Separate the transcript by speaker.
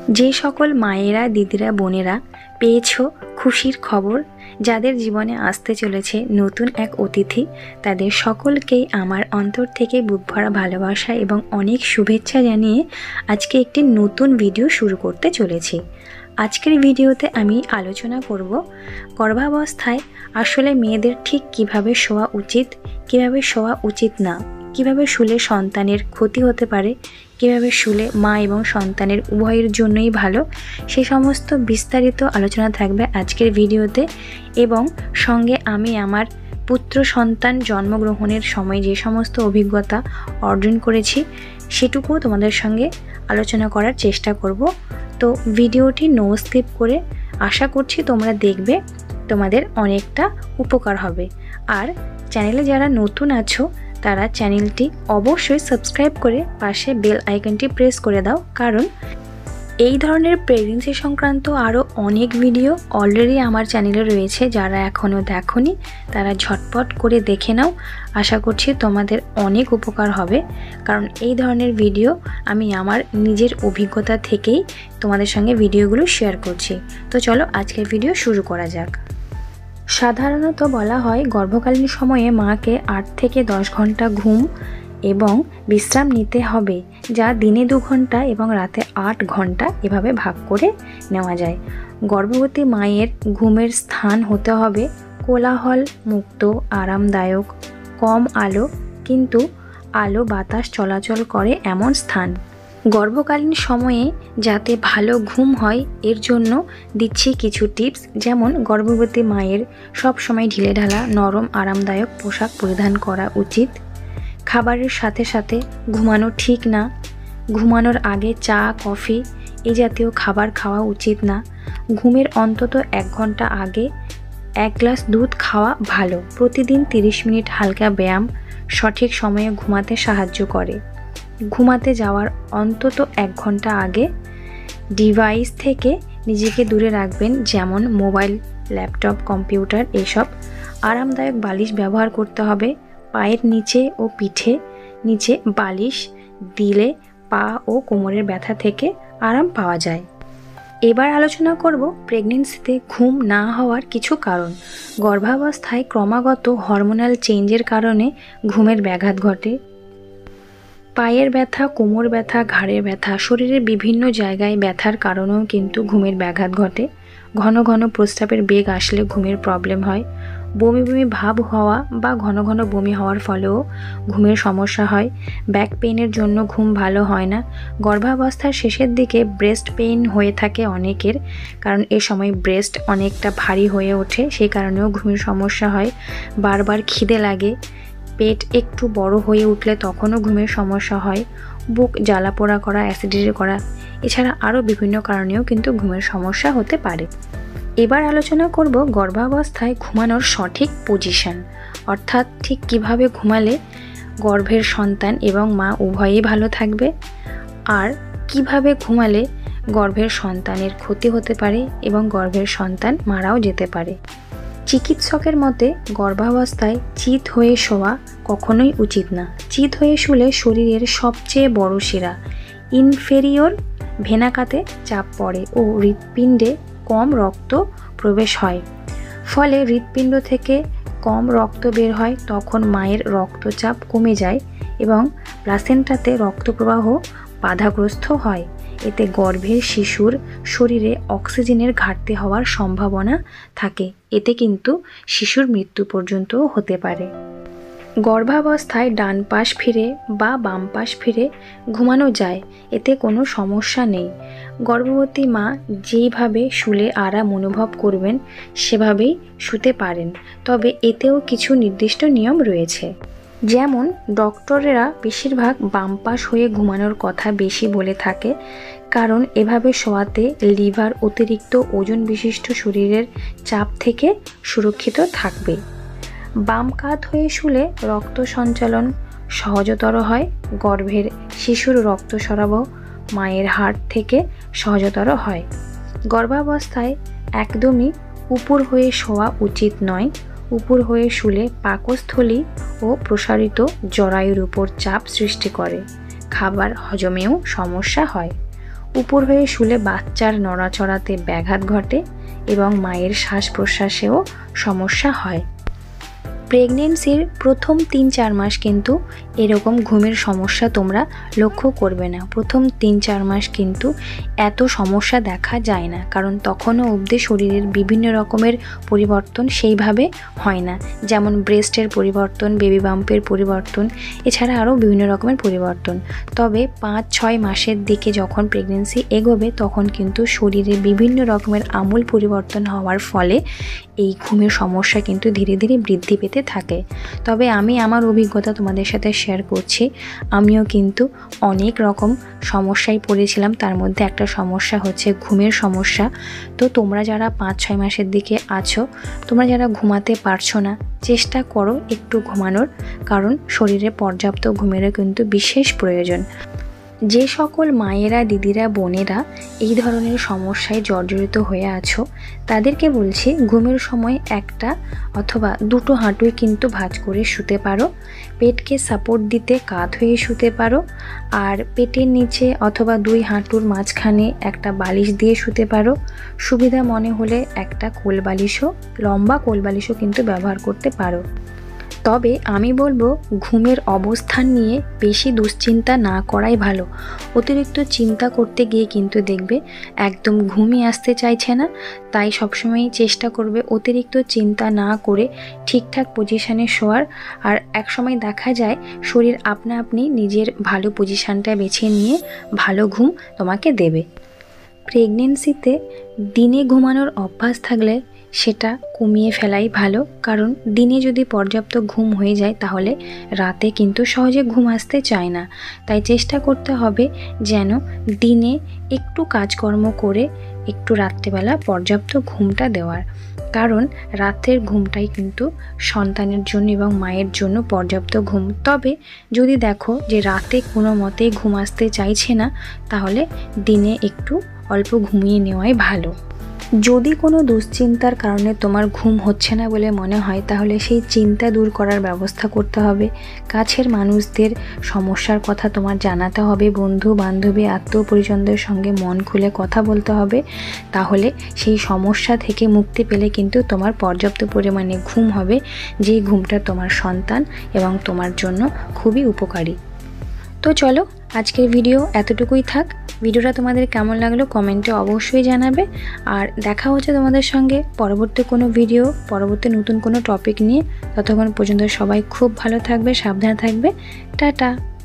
Speaker 1: যে সকল মায়েরা, দিদিরা, বোনেরা পেয়েছো খুশির খবর, যাদের জীবনে আসতে চলেছে নতুন এক অতিথি, তাদের সকলকেই আমার অন্তর থেকে বুক ভরা ভালোবাসা এবং অনেক শুভেচ্ছা জানিয়ে আজকে একটি নতুন ভিডিও শুরু করতে চলেছি। আজকের ভিডিওতে আমি আলোচনা করব গর্ভাবস্থায় আসলে মেয়েদের ঠিক কিভাবে শোয়া উচিত, কিভাবে শোয়া উচিত না, কিভাবে শুলে সন্তানের ক্ষতি হতে পারে, কিভাবে শুলে মা এবং সন্তানের উভয়ের জন্যই ভালো, সেই সমস্ত বিস্তারিত আলোচনা থাকবে আজকের ভিডিওতে। এবং সঙ্গে আমি আমার পুত্র সন্তান জন্মগ্রহণের সময় যে সমস্ত অভিজ্ঞতা অর্জন করেছি সেটুকুও তোমাদের সঙ্গে আলোচনা করার চেষ্টা করব। তো ভিডিওটি নো স্কিপ করে আশা করছি তোমরা দেখবে, তোমাদের অনেকটা উপকার হবে। আর চ্যানেলে যারা নতুন আছো তারা চ্যানেলটি অবশ্যই সাবস্ক্রাইব করে পাশে বেল আইকনটি প্রেস করে দাও, কারণ এই ধরনের প্রেগনেন্সি সংক্রান্ত আরও অনেক ভিডিও অলরেডি আমার চ্যানেলে রয়েছে। যারা এখনও দেখোনি তারা ঝটপট করে দেখে নাও, আশা করছি তোমাদের অনেক উপকার হবে, কারণ এই ধরনের ভিডিও আমি আমার নিজের অভিজ্ঞতা থেকেই তোমাদের সঙ্গে ভিডিওগুলো শেয়ার করছি। তো চলো আজকের ভিডিও শুরু করা যাক। সাধারণত বলা হয় গর্ভকালীন সময়ে মাকে 8 থেকে 10 ঘন্টা ঘুম এবং বিশ্রাম নিতে হবে, যা দিনে 2 ঘন্টা এবং রাতে 8 ঘন্টা এভাবে ভাগ করে নেওয়া যায়। গর্ভবতী মায়ের ঘুমের স্থান হতে হবে কোলাহল মুক্ত, আরামদায়ক, কম আলো কিন্তু আলো বাতাস চলাচল করে এমন স্থান। গর্ভকালীন সময়ে যাতে ভালো ঘুম হয় এর জন্য দিচ্ছি কিছু টিপস, যেমন গর্ভবতী মায়ের সব সময় ঢিলেঢালা নরম আরামদায়ক পোশাক পরিধান করা উচিত। খাবারের সাথে সাথে ঘুমানো ঠিক না। ঘুমানোর আগে চা, কফি এই জাতীয় খাবার খাওয়া উচিত না। ঘুমের অন্তত 1 ঘন্টা আগে 1 গ্লাস দুধ খাওয়া ভালো। প্রতিদিন 30 মিনিট হালকা ব্যায়াম সঠিক সময়ে ঘুমাতে সাহায্য করে। ঘুমাতে যাওয়ার অন্তত 1 ঘন্টা আগে ডিভাইস থেকে নিজেকে দূরে রাখবেন, যেমন মোবাইল, ল্যাপটপ, কম্পিউটার এসব। আরামদায়ক বালিশ ব্যবহার করতে হবে। পায়ের নিচে ও পিঠে নিচে বালিশ দিলে পা ও কোমরের ব্যথা থেকে আরাম পাওয়া যায়। এবার আলোচনা করব প্রেগনেন্সিতে ঘুম না হওয়ার কিছু কারণ। গর্ভাবস্থায় ক্রমাগত হরমোনাল চেঞ্জের কারণে ঘুমের ব্যাঘাত ঘটে। পায়ের ব্যথা, কোমর ব্যথা, ঘাড়ের ব্যথা, শরীরের বিভিন্ন জায়গায় ব্যথার কারণেও কিন্তু ঘুমের ব্যাঘাত ঘটে। ঘন ঘন প্রস্রাবের বেগ আসলে ঘুমের প্রবলেম হয়। বমি বমি ভাব হওয়া বা ঘন ঘন বমি হওয়ার ফলেও ঘুমের সমস্যা হয়। ব্যাক পেইনের জন্য ঘুম ভালো হয় না। গর্ভাবস্থার শেষের দিকে ব্রেস্ট পেইন হয়ে থাকে অনেকের, কারণ এ সময় ব্রেস্ট অনেকটা ভারী হয়ে ওঠে, সেই কারণেও ঘুমের সমস্যা হয়। বারবার খিদে লাগে। পেট একটু বড় হয়ে উঠলে তখনও ঘুমের সমস্যা হয়। বুক জ্বালাপোড়া করা, অ্যাসিডিটি করা, এছাড়া আরও বিভিন্ন কারণেও কিন্তু ঘুমের সমস্যা হতে পারে। এবার আলোচনা করব গর্ভাবস্থায় ঘুমানোর সঠিক পজিশন, অর্থাৎ ঠিক কিভাবে ঘুমালে গর্ভের সন্তান এবং মা উভয়েই ভালো থাকবে, আর কিভাবে ঘুমালে গর্ভের সন্তানের ক্ষতি হতে পারে এবং গর্ভের সন্তান মারাও যেতে পারে। চিকিৎসকের মতে গর্ভাবস্থায় চিত হয়ে শোয়া কখনোই উচিত না। চিত হয়ে শুলে শরীরের সবচেয়ে বড় শিরা ইনফেরিয়র ভেনাকাতে চাপ পড়ে ও হৃৎপিণ্ডে কম রক্ত প্রবেশ হয়। ফলে হৃৎপিণ্ড থেকে কম রক্ত বের হয়, তখন মায়ের রক্তচাপ কমে যায় এবং প্লাসেন্টাতে রক্তপ্রবাহ বাধাগ্রস্ত হয়। এতে গর্ভের শিশুর শরীরে অক্সিজেনের ঘাটতি হওয়ার সম্ভাবনা থাকে। এতে কিন্তু শিশুর মৃত্যু পর্যন্তও হতে পারে। গর্ভাবস্থায় ডান পাশ ফিরে বা বাম পাশ ফিরে ঘুমানো যায়, এতে কোনো সমস্যা নেই। গর্ভবতী মা যেইভাবে শুলে আরাম অনুভব করবেন সেভাবেই শুতে পারেন, তবে এতেও কিছু নির্দিষ্ট নিয়ম রয়েছে। যেমন ডক্টরেরা বেশিরভাগ বাম পাশ হয়ে ঘুমানোর কথা বেশি বলে থাকে, কারণ এভাবে শোয়াতে লিভার অতিরিক্ত ওজন বিশিষ্ট শরীরের চাপ থেকে সুরক্ষিত থাকবে। বাম কাত হয়ে শুলে রক্ত সঞ্চালন সহজতর হয়। গর্ভের শিশুর রক্ত সরবরাহ মায়ের হার্ট থেকে সহজতর হয়। গর্ভাবস্থায় একদমই উপর হয়ে শোয়া উচিত নয়। উপর হয়ে শুলে পাকস্থলী ও প্রসারিত জরায়ুর উপর চাপ সৃষ্টি করে। খাবার হজমেও সমস্যা হয়। উপর হয়ে শুলে বাচ্চার নড়াচড়াতে ব্যাঘাত ঘটে এবং মায়ের শ্বাস প্রশ্বাসেও সমস্যা হয়। প্রেগনেন্সির প্রথম ৩-৪ মাস কিন্তু এরকম ঘুমের সমস্যা তোমরা লক্ষ্য করবে না। প্রথম ৩-৪ মাস কিন্তু এত সমস্যা দেখা যায় না, কারণ তখনও অবধি শরীরের বিভিন্ন রকমের পরিবর্তন সেইভাবে হয় না, যেমন ব্রেস্টের পরিবর্তন, বেবি বাম্পের পরিবর্তন, এছাড়া আরও বিভিন্ন রকমের পরিবর্তন। তবে ৫-৬ মাসের দিকে যখন প্রেগনেন্সি এগোবে তখন কিন্তু শরীরে বিভিন্ন রকমের আমূল পরিবর্তন হওয়ার ফলে এই ঘুমের সমস্যা কিন্তু ধীরে ধীরে বৃদ্ধি পেতে থাকে। তবে আমি আমার অভিজ্ঞতা তোমাদের সাথে শেয়ার করছি। আমিও কিন্তু অনেক রকম সমস্যায় পড়েছিলাম, তার মধ্যে একটা সমস্যা হচ্ছে ঘুমের সমস্যা। তো তোমরা যারা ৫-৬ মাসের দিকে আছো, তোমরা যারা ঘুমাতে পারছো না, চেষ্টা করো একটু ঘুমানোর, কারণ শরীরে পর্যাপ্ত ঘুমেরও কিন্তু বিশেষ প্রয়োজন। যে সকল মায়েরা, দিদিরা, বোনেরা এই ধরনের সমস্যায় জর্জরিত হয়ে আছো তাদেরকে বলছি, ঘুমের সময় একটা অথবা দুটো হাঁটুই কিন্তু ভাঁজ করে শুতে পারো। পেটকে সাপোর্ট দিতে কাঁধ হয়ে শুতে পারো, আর পেটের নিচে অথবা দুই হাঁটুর মাঝখানে একটা বালিশ দিয়ে শুতে পারো। সুবিধা মনে হলে একটা কোলবালিশও, লম্বা কোলবালিশও কিন্তু ব্যবহার করতে পারো। তবে আমি বলবো ঘুমের অবস্থান নিয়ে বেশি দুশ্চিন্তা না করাই ভালো। অতিরিক্ত চিন্তা করতে গিয়ে কিন্তু দেখবে একদম ঘুমই আসতে চাইছে না। তাই সবসময়ই চেষ্টা করবে অতিরিক্ত চিন্তা না করে ঠিকঠাক পজিশানে শোয়ার। আর একসময় দেখা যায় শরীর আপনা আপনি নিজের ভালো পজিশানটা বেছে নিয়ে ভালো ঘুম তোমাকে দেবে। প্রেগনেন্সিতে দিনে ঘুমানোর অভ্যাস থাকলে সেটা কমিয়ে ফেলাই ভালো, কারণ দিনে যদি পর্যাপ্ত ঘুম হয়ে যায় তাহলে রাতে কিন্তু সহজে ঘুম আসতে চায় না। তাই চেষ্টা করতে হবে যেন দিনে একটু কাজকর্ম করে একটু রাত্রেবেলা পর্যাপ্ত ঘুমটা দেওয়ার, কারণ রাতের ঘুমটাই কিন্তু সন্তানের জন্য এবং মায়ের জন্য পর্যাপ্ত ঘুম। তবে যদি দেখো যে রাতে কোনো মতেই ঘুম আসতে চাইছে না, তাহলে দিনে একটু অল্প ঘুমিয়ে নেওয়াই ভালো। যদি কোনো দুশ্চিন্তার কারণে তোমার ঘুম হচ্ছে না বলে মনে হয়, তাহলে সেই চিন্তা দূর করার ব্যবস্থা করতে হবে। কাছের মানুষদের সমস্যার কথা তোমার জানাতে হবে, বন্ধু বান্ধবী আত্মীয় পরিজনদের সঙ্গে মন খুলে কথা বলতে হবে। তাহলে সেই সমস্যা থেকে মুক্তি পেলে কিন্তু তোমার পর্যাপ্ত পরিমাণে ঘুম হবে, যে ঘুমটা তোমার সন্তান এবং তোমার জন্য খুবই উপকারী। তো চলো, আজকের ভিডিও এতটুকুই থাক। ভিডিওটা তোমাদের কেমন লাগলো কমেন্টে অবশ্যই জানাবে। আর দেখা হচ্ছে তোমাদের সঙ্গে পরবর্তী কোনো ভিডিও, পরবর্তী নতুন কোনো টপিক নিয়ে। ততক্ষণ পর্যন্ত সবাই খুব ভালো থাকবে, সাবধানে থাকবে। টাটা।